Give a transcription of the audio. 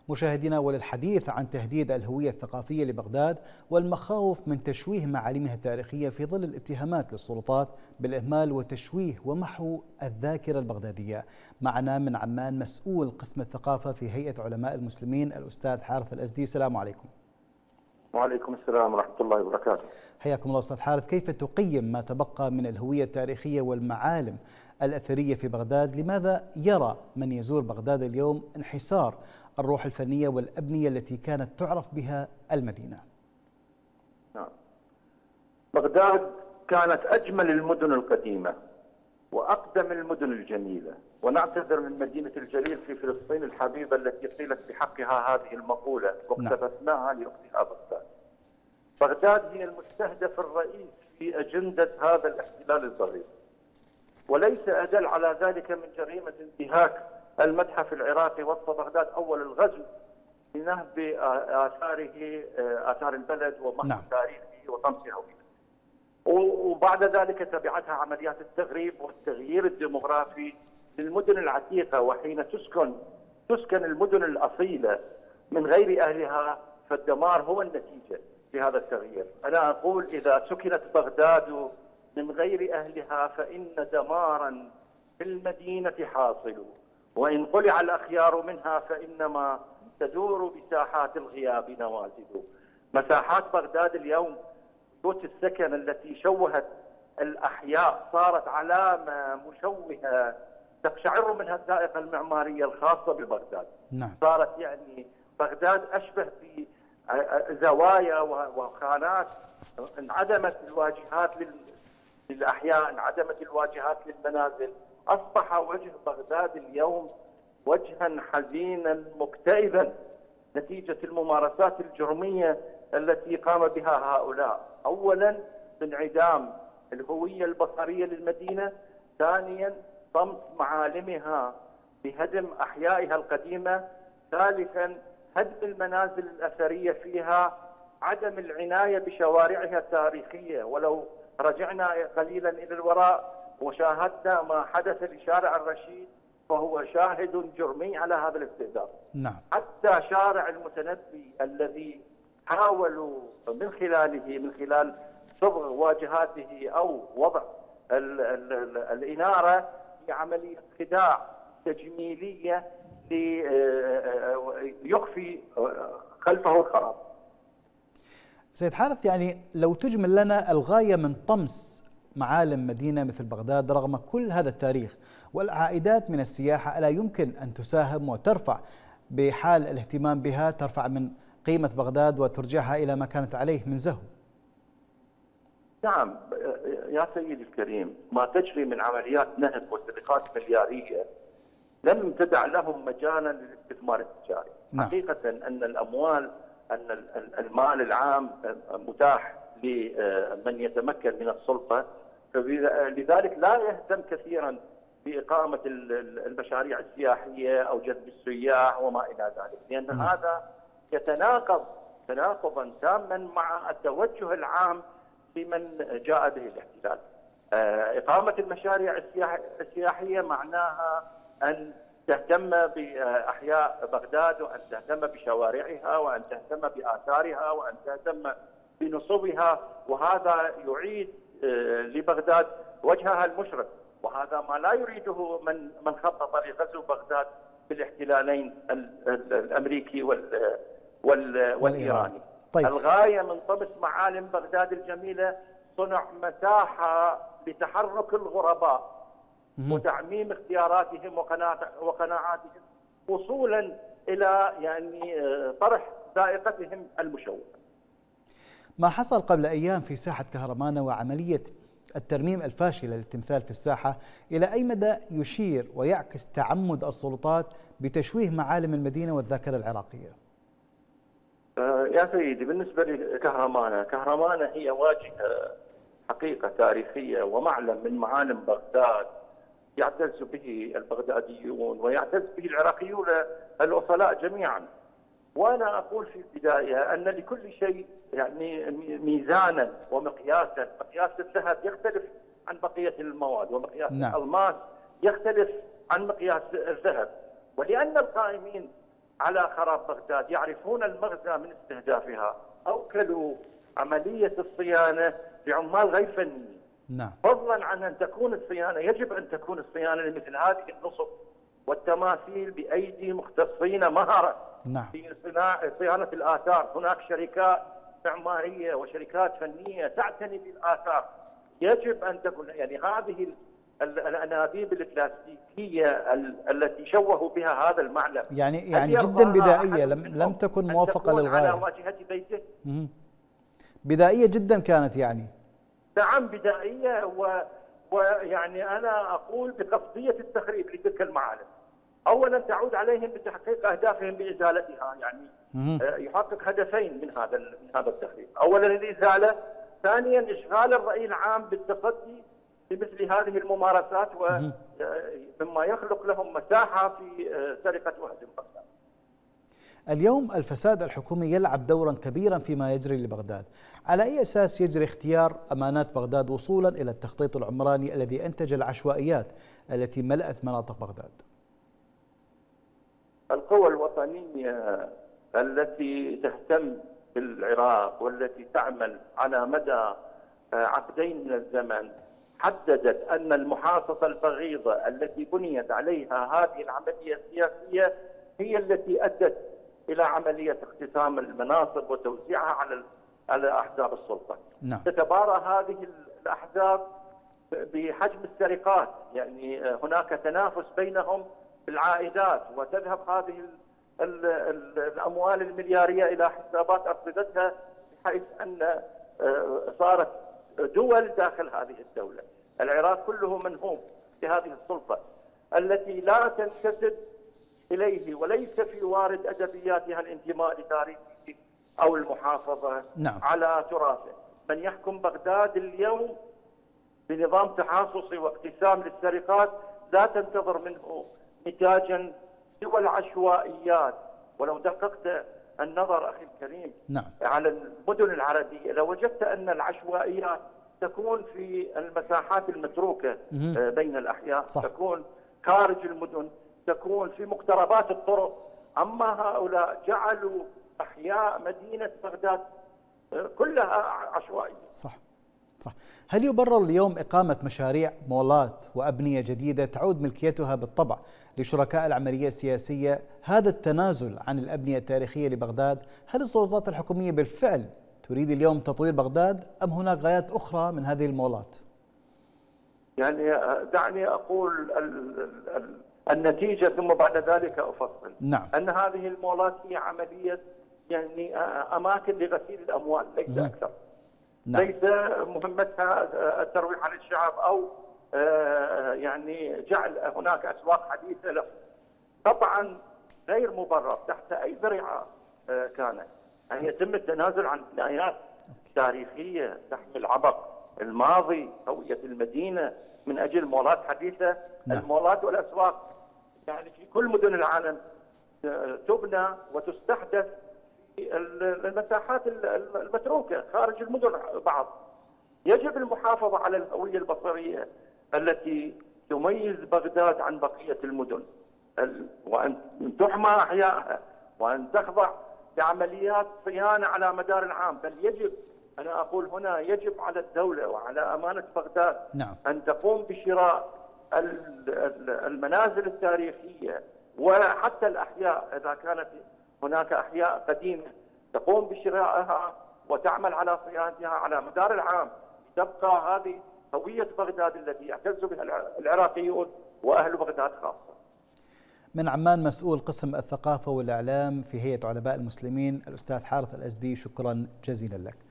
مشاهدينا، وللحديث عن تهديد الهوية الثقافية لبغداد والمخاوف من تشويه معالمها التاريخية في ظل الاتهامات للسلطات بالإهمال وتشويه ومحو الذاكرة البغدادية. معنا من عمان مسؤول قسم الثقافة في هيئة علماء المسلمين الأستاذ حارث الأزدي. السلام عليكم. وعليكم السلام ورحمة الله وبركاته. حياكم الله أستاذ حارث. كيف تقيم ما تبقى من الهوية التاريخية والمعالم الأثرية في بغداد؟ لماذا يرى من يزور بغداد اليوم انحسار الروح الفنية والأبنية التي كانت تعرف بها المدينة؟ نعم. بغداد كانت أجمل المدن القديمة وأقدم المدن الجميلة، ونعتذر من مدينة الجليل في فلسطين الحبيبة التي قيلت بحقها هذه المقولة واقتبسناها لأختها بغداد. بغداد هي المستهدف الرئيس في أجندة هذا الاحتلال الظريف، وليس أدل على ذلك من جريمة انتهاك المتحف العراقي وسط بغداد أول الغزو لنهب آثار البلد ومحو تاريخه وطمس هويته. وبعد ذلك تبعتها عمليات التغريب والتغيير الديموغرافي للمدن العتيقة، وحين تسكن المدن الأصيلة من غير أهلها فالدمار هو النتيجة لهذا التغيير. أنا أقول إذا سكنت بغداد من غير أهلها فإن دمارا في المدينة حاصل، وإن قلع الأخيار منها فإنما تدور بساحات الغياب نوازل. مساحات بغداد اليوم، بيوت السكن التي شوهت الأحياء، صارت علامة مشوهة تقشعر منها الذائقة المعمارية الخاصة ببغداد. نعم. صارت يعني بغداد أشبه بزوايا وخانات، انعدمت الواجهات للأحياء، انعدمت الواجهات للمنازل. أصبح وجه بغداد اليوم وجها حزينا مكتئبا نتيجة الممارسات الجرمية التي قام بها هؤلاء. أولا بانعدام الهوية البصرية للمدينة، ثانيا طمس معالمها بهدم أحيائها القديمة، ثالثا هدم المنازل الأثرية فيها، عدم العناية بشوارعها التاريخية. ولو رجعنا قليلا إلى الوراء وشاهدنا ما حدث لشارع الرشيد فهو شاهد جرمي على هذا الاستهداف. نعم. حتى شارع المتنبي الذي حاولوا من خلال صبغ واجهاته أو وضع الإنارة في عملية خداع تجميلية ليخفي خلفه الخراب. سيد حارث، يعني لو تجمل لنا الغاية من طمس معالم مدينة مثل بغداد رغم كل هذا التاريخ والعائدات من السياحة، ألا يمكن أن تساهم وترفع بحال الاهتمام بها، ترفع من قيمة بغداد وترجعها إلى ما كانت عليه من زهو؟ نعم يا سيدي الكريم، ما تجري من عمليات نهب وسرقات مليارية لم تدع لهم مجالا للاستثمار التجاري. نعم. حقيقة أن المال العام متاح لمن يتمكن من السلطة، لذلك لا يهتم كثيرا بإقامة المشاريع السياحية أو جذب السياح وما إلى ذلك، لأن هذا يتناقض تناقضا تاما مع التوجه العام لمن جاء به الاحتلال. إقامة المشاريع السياحية معناها أن تهتم بأحياء بغداد، وأن تهتم بشوارعها، وأن تهتم بآثارها، وأن تهتم بنصوبها، وهذا يعيد لبغداد وجهها المشرق، وهذا ما لا يريده من خطط لغزو بغداد بالاحتلالين الأمريكي والإيراني. طيب. الغاية من طمس معالم بغداد الجميلة صنع مساحة لتحرك الغرباء وتعميم اختياراتهم وقناعاتهم وصولا إلى يعني طرح ذائقتهم المشوهة. ما حصل قبل أيام في ساحة كهرمانة وعملية الترميم الفاشلة للتمثال في الساحة، إلى أي مدى يشير ويعكس تعمد السلطات بتشويه معالم المدينة والذاكرة العراقية؟ يا سيدي، بالنسبة كهرمانة هي واجهة حقيقة تاريخية ومعلم من معالم بغداد يعتز به البغداديون ويعتز به العراقيون الأصلاء جميعا. وأنا أقول في البداية أن لكل شيء يعني ميزانا ومقياسا. مقياس الذهب يختلف عن بقية المواد، ومقياس الألماس يختلف عن مقياس الذهب. ولأن القائمين على خراب بغداد، يعرفون المغزى من استهدافها، أوكلوا عملية الصيانة لعمال غير فنيين. نعم. فضلا عن أن تكون الصيانة، يجب أن تكون الصيانة لمثل هذه النصب والتماثيل بأيدي مختصين مهرة نعم. في صيانة الآثار. هناك شركات معمارية وشركات فنية تعتني بالآثار. يجب أن تكون يعني هذه الأنابيب البلاستيكية التي شوهوا بها هذا المعلم يعني جدا بدائية، لم تكن موافقة للغاية على واجهة بيته. بدائية جدا كانت يعني. نعم بدائية، ويعني أنا أقول بقصدية التخريب لتلك المعالم. أولا تعود عليهم بتحقيق أهدافهم بإزالتها، يعني يحقق هدفين من هذا التخريب. أولا الإزالة، ثانيا إشغال الرأي العام بالتصدي لمثل هذه الممارسات، ومما يخلق لهم مساحة في سرقة وهدم بغداد. اليوم الفساد الحكومي يلعب دورا كبيرا فيما يجري لبغداد. على أي أساس يجري اختيار أمانات بغداد وصولا إلى التخطيط العمراني الذي أنتج العشوائيات التي ملأت مناطق بغداد؟ القوى الوطنية التي تهتم بالعراق والتي تعمل على مدى عقدين من الزمن حددت أن المحاصصة البغيضة التي بنيت عليها هذه العملية السياسية هي التي أدت إلى عملية اقتسام المناصب وتوزيعها على أحزاب السلطة. نعم. تتبارى هذه الأحزاب بحجم السرقات، يعني هناك تنافس بينهم بالعائدات، وتذهب هذه الأموال المليارية إلى حسابات أرصدتها، بحيث أن صارت دول داخل هذه الدولة. العراق كله منهوب بهذه السلطة التي لا تنتسب إليه، وليس في وارد أدبياتها الانتماء لتاريخه أو المحافظة نعم. على تراثه. من يحكم بغداد اليوم بنظام تحاصصي واقتسام للسرقات لا تنتظر منه نتاجا سوى العشوائيات. ولو دققت النظر أخي الكريم نعم. على المدن العربية لوجدت أن العشوائيات تكون في المساحات المتروكة بين الأحياء. صح. تكون خارج المدن، تكون في مقتربات الطرق. أما هؤلاء جعلوا أحياء مدينة بغداد كلها عشوائية. صح. هل يبرر اليوم إقامة مشاريع مولات وأبنية جديدة تعود ملكيتها بالطبع لشركاء العملية السياسية هذا التنازل عن الأبنية التاريخية لبغداد؟ هل السلطات الحكومية بالفعل تريد اليوم تطوير بغداد أم هناك غايات أخرى من هذه المولات؟ يعني دعني أقول النتيجة ثم بعد ذلك أفصل. نعم. أن هذه المولات هي عملية يعني أماكن لغسيل الأموال ليس أكثر. نعم. ليس مهمتها الترويح عن الشعب أو يعني جعل هناك أسواق حديثة له. طبعا غير مبرر تحت أي ذريعة كانت أن يتم التنازل عن بنايات تاريخية تحمل عبق الماضي هوية المدينة من أجل مولات حديثة. نعم. المولات والأسواق يعني في كل مدن العالم تبنى وتستحدث في المساحات المتروكة خارج المدن بعض. يجب المحافظة على الهوية البصرية التي تميز بغداد عن بقية المدن، وأن تحمى أحيائها وأن تخضع لعمليات صيانة على مدار العام. بل يجب، أنا أقول هنا، يجب على الدولة وعلى أمانة بغداد نعم. أن تقوم بشراء المنازل التاريخية وحتى الأحياء إذا كانت هناك أحياء قديمة، تقوم بشرائها وتعمل على صيانتها على مدار العام. تبقى هذه هوية بغداد التي يعتز بها العراقيون وأهل بغداد خاصة. من عمان مسؤول قسم الثقافة والإعلام في هيئة علماء المسلمين الأستاذ حارث الأزدي، شكرا جزيلا لك.